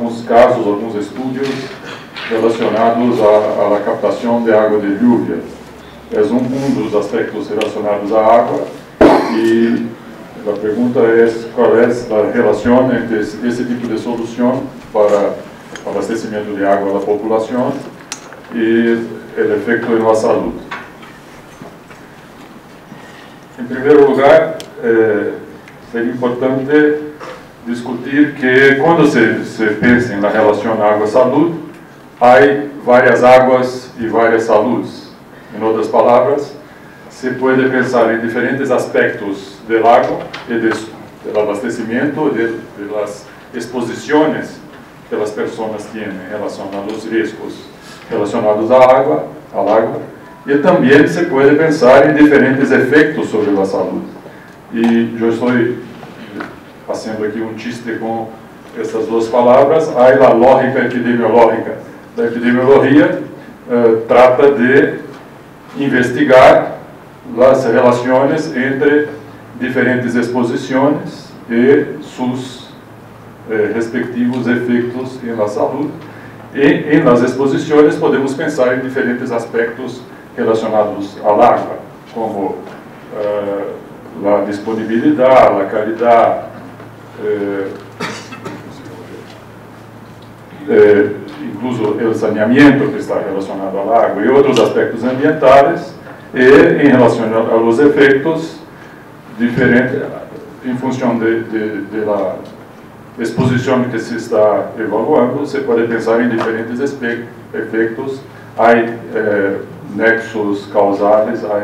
alguns casos, alguns estudos relacionados à captação de água de lluvia. É um dos aspectos relacionados à água, e a pergunta é qual é a relação entre esse tipo de solução para abastecimento de água da população e o efeito na saúde. Em primeiro lugar, seria importante discutir que quando se pensa na relação água-saúde, há várias águas e várias saúdes. Em outras palavras, se pode pensar em diferentes aspectos do água e do abastecimento e das exposições que as pessoas têm em relação aos riscos relacionados à água, e também se pode pensar em diferentes efeitos sobre a saúde. E eu estou fazendo aqui um chiste com essas duas palavras. A lógica epidemiológica da epidemiologia trata de investigar as relações entre diferentes exposições e seus respectivos efeitos na saúde. E nas exposições podemos pensar em diferentes aspectos relacionados à água, como a disponibilidade, a qualidade, incluso o saneamento que está relacionado à água, e outros aspectos ambientais, e em relação aos efeitos diferentes, em função da exposição que se está evaluando, você pode pensar em diferentes efeitos. Há nexos causais, há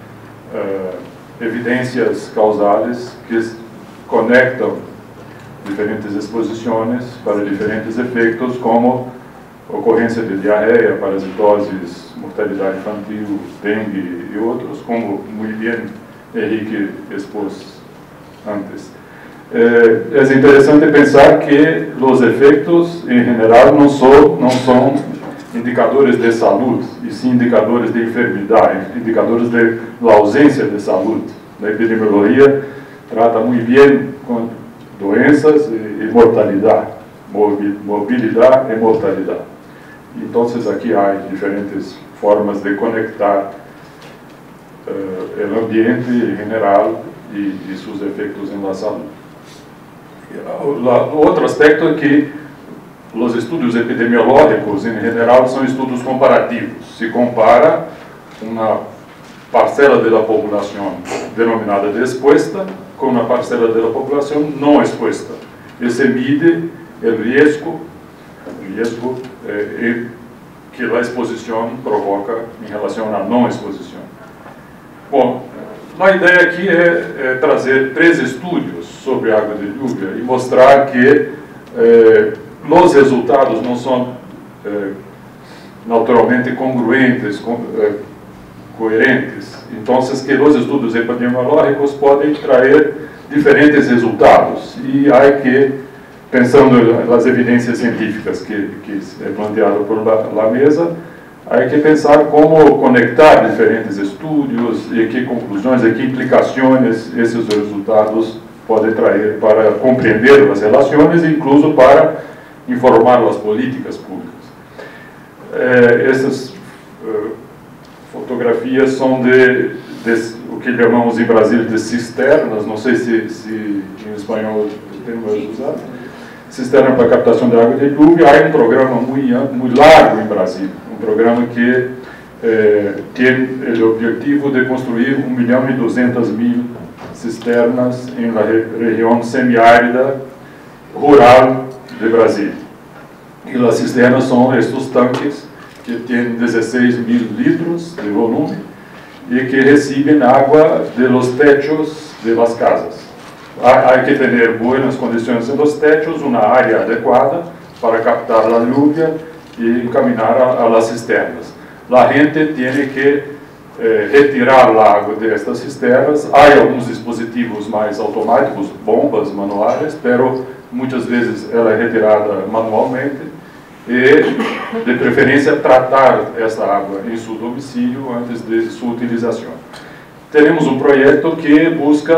evidências causais que conectam diferentes exposições para diferentes efeitos, como ocorrência de diarreia, parasitoses, mortalidade infantil, dengue e outros, como muito bem Henrique expôs antes. É interessante pensar que os efeitos, em geral, não são indicadores de saúde, e sim indicadores de enfermidade, indicadores de ausência de saúde. A epidemiologia trata muito bem com doenças e mortalidade, mobilidade e mortalidade. Então, aqui há diferentes formas de conectar o ambiente em geral e seus efeitos na saúde. Outro aspecto é que os estudos epidemiológicos, em geral, são estudos comparativos. Se compara uma parcela da população denominada de exposta com uma parcela da população não exposta. E se mide o risco que a exposição provoca em relação à não exposição. Bom, a ideia aqui é trazer 3 estudos sobre água de lluvia e mostrar que os resultados não são naturalmente congruentes, coerentes. Então, que os estudos epidemiológicos podem trazer diferentes resultados. E há que, pensando nas evidências científicas que é planteado por la mesa, há que pensar como conectar diferentes estudos e que conclusões e que implicações esses resultados podem trazer para compreender as relações e incluso para informar as políticas públicas. Essas fotografias são de o que chamamos em Brasil de cisternas, não sei se em espanhol temos usado, cisterna para captação de água de lluvia. Há um programa muito largo em Brasil, um programa que tem o objetivo de construir 1.200.000 cisternas na região semiárida rural de Brasil. E as cisternas são estes tanques que têm 16.000 litros de volume e que recebem água de los techos de las casas. Há que ter boas condições nos techos, uma área adequada para captar a lluvia e encaminhar a las cisternas. A gente tem que retirar a água destas cisternas. Há alguns dispositivos mais automáticos, bombas manuais, mas muitas vezes ela é retirada manualmente e, de preferência, tratar essa água em seu domicílio antes de sua utilização. Teremos um projeto que busca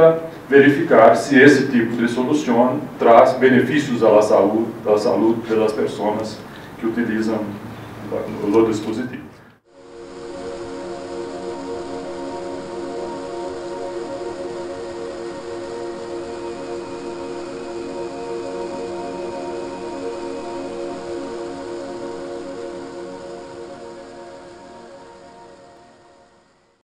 verificar se esse tipo de solução traz benefícios à saúde das pessoas que utilizam o dispositivo.